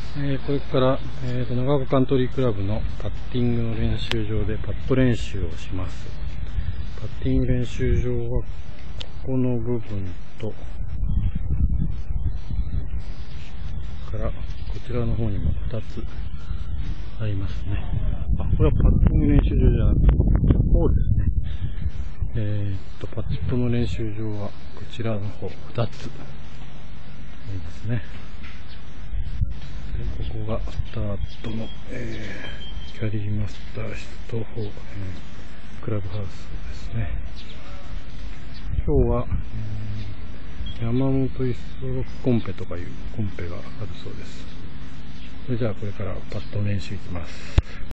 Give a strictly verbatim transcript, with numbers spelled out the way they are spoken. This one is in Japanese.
えー、これから、えーと、長岡カントリークラブのパッティングの練習場でパット練習をします。パッティング練習場はここの部分とからこちらの方にもふたつありますね。あ、これはパッティング練習場じゃなくてこうですね。えーとパットの練習場はこちらの方ふたつありますね。でここがスタートの、えー、キャリーマスター室と、えー、クラブハウスですね。今日は、えー、山本イストロコンペとかいうコンペがあるそうです。それじゃあこれからパット練習いきます。